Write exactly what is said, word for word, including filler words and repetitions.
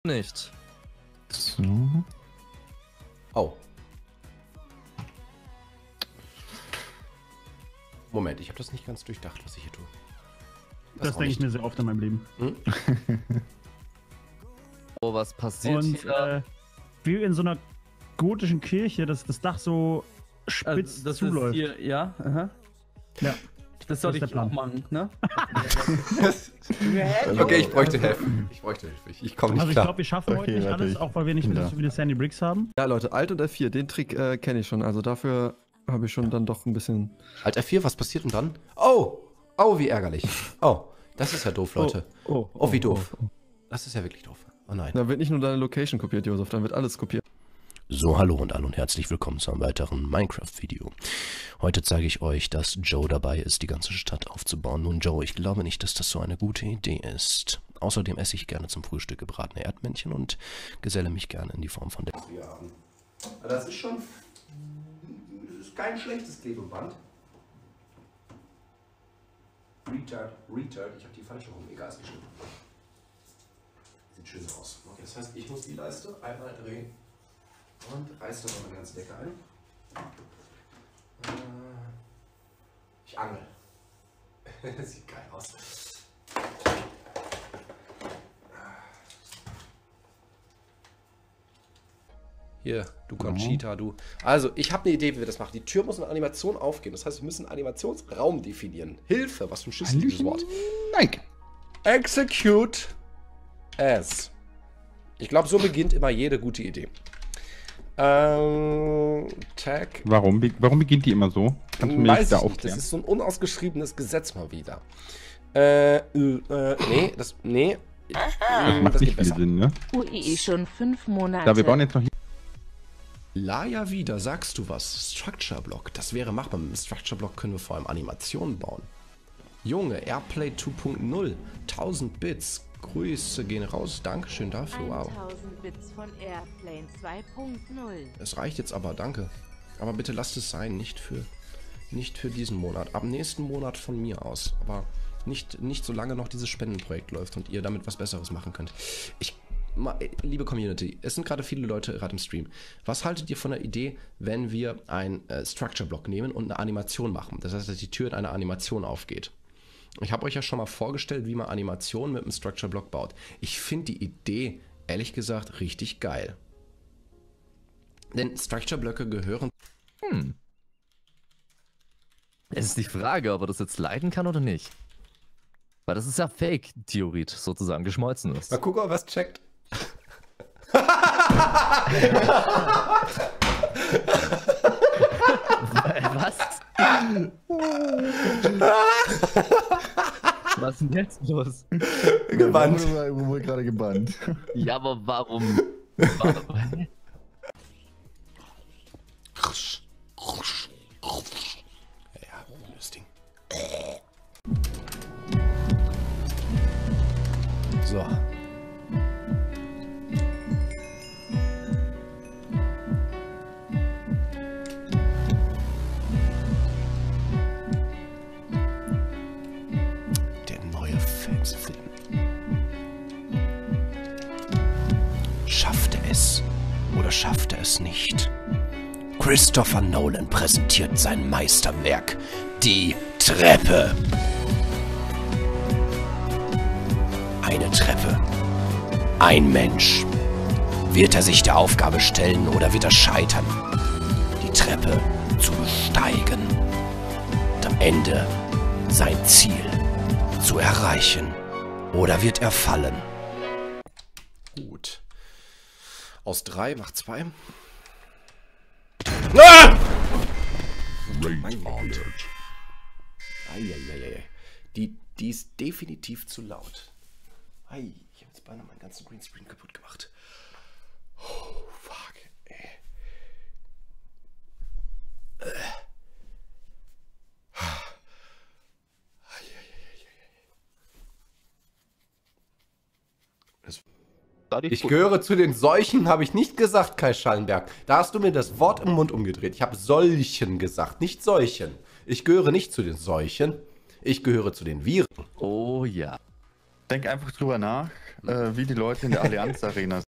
nicht. So. Oh. Moment, ich habe das nicht ganz durchdacht, was ich hier tue. Das, das denke ich mir sehr oft in meinem Leben. Hm? Oh, was passiert Und hier? äh, wie in so einer gotischen Kirche, dass das Dach so spitz also, das zuläuft. Ist hier, ja, aha. Ja. Das sollte Das ist ich der auch Plan. machen, ne? Okay, ich bräuchte Hilfe. Ich bräuchte Hilfe. Ich, ich komme nicht Also ich klar. glaube, wir schaffen heute Okay, nicht warte, alles, ich auch weil wir nicht bin wieder da. so viele Sandy Bricks haben. Ja, Leute, Alt und F vier, den Trick äh, kenne ich schon. Also dafür habe ich schon dann doch ein bisschen... Alt F vier, was passiert denn dann? Oh! Oh, wie ärgerlich. Oh, das ist ja doof, Leute. Oh, Oh, wie doof. Das ist ja wirklich doof. Oh nein. Da wird nicht nur deine Location kopiert, Josef, dann wird alles kopiert. So, hallo und hallo und herzlich willkommen zu einem weiteren Minecraft-Video. Heute zeige ich euch, dass Joe dabei ist, die ganze Stadt aufzubauen. Nun, Joe, ich glaube nicht, dass das so eine gute Idee ist. Außerdem esse ich gerne zum Frühstück gebratene Erdmännchen und geselle mich gerne in die Form von der... Das ist schon... Das ist kein schlechtes Klebeband. Retard, Retard. Ich habe die falsche rum. Egal, ist geschnitten. Sieht schön aus. Okay, das heißt, ich muss die Leiste einmal drehen. Und reiß da noch eine ganze Decke ein. Ich angel. Sieht geil aus. Hier, du Conchita, du. Also, ich habe eine Idee, wie wir das machen. Die Tür muss in Animation aufgehen. Das heißt, wir müssen einen Animationsraum definieren. Hilfe, was für ein Schiss ist dieses Wort? Nein. Execute as. Ich glaube, so beginnt immer jede gute Idee. Ähm, Tag. Warum, be- warum beginnt die immer so? Kannst du mir Weiß da ich nicht. Das aufklären? ist so ein unausgeschriebenes Gesetz mal wieder. Äh, äh, äh nee, das, nee. Das Ähm, macht das nicht geht viel besser. Sinn, ne? U I E schon fünf Monate. Da, wir bauen jetzt noch hier. Laia wieder, sagst du was? Structure Block, das wäre machbar. Mit dem Structure Block können wir vor allem Animationen bauen. Junge, Airplay zwei Punkt null, tausend Bits. Grüße gehen raus, Dankeschön dafür, wow. tausend Bits von Airplane zwei Punkt null. Es reicht jetzt aber, danke. Aber bitte lasst es sein, nicht für, nicht für diesen Monat. Ab nächsten Monat von mir aus. Aber nicht, nicht solange noch dieses Spendenprojekt läuft und ihr damit was Besseres machen könnt. Ich, ma- liebe Community, es sind gerade viele Leute gerade im Stream. Was haltet ihr von der Idee, wenn wir ein äh, Structure-Block nehmen und eine Animation machen? Das heißt, dass die Tür in eine Animation aufgeht. Ich habe euch ja schon mal vorgestellt, wie man Animationen mit einem Structure-Block baut. Ich finde die Idee, ehrlich gesagt, richtig geil. Denn Structure-Blöcke gehören... Hm. Es ist die Frage, ob er das jetzt leiten kann oder nicht. Weil das ist ja Fake-Theorie, sozusagen, geschmolzen ist. Mal gucken, ob er was checkt. Was? Was ist denn jetzt los? Gebannt. Wo wurde gerade gebannt. Ja, aber warum? warum? Ja, das Ding. So. Der neue Fansfilm. Schafft er es oder schafft er es nicht? Christopher Nolan präsentiert sein Meisterwerk, Die Treppe. Eine Treppe. Ein Mensch. Wird er sich der Aufgabe stellen oder wird er scheitern, die Treppe zu besteigen und am Ende sein Ziel zu erreichen? Oder wird er fallen? Gut. Aus drei macht zwei. Ah! Mein Gott. Eieieiei. Die, die ist definitiv zu laut. Ei, ich habe jetzt beinahe meinen ganzen Greenscreen kaputt gemacht. Oh, fuck, ey. Äh. Ich gehöre zu den Seuchen, habe ich nicht gesagt, Kai Schallenberg. Da hast du mir das Wort im Mund umgedreht. Ich habe solchen gesagt, nicht Seuchen. Ich gehöre nicht zu den Seuchen. Ich gehöre zu den Viren. Oh ja. Denk einfach drüber nach. äh, wie die Leute in der Allianz Arena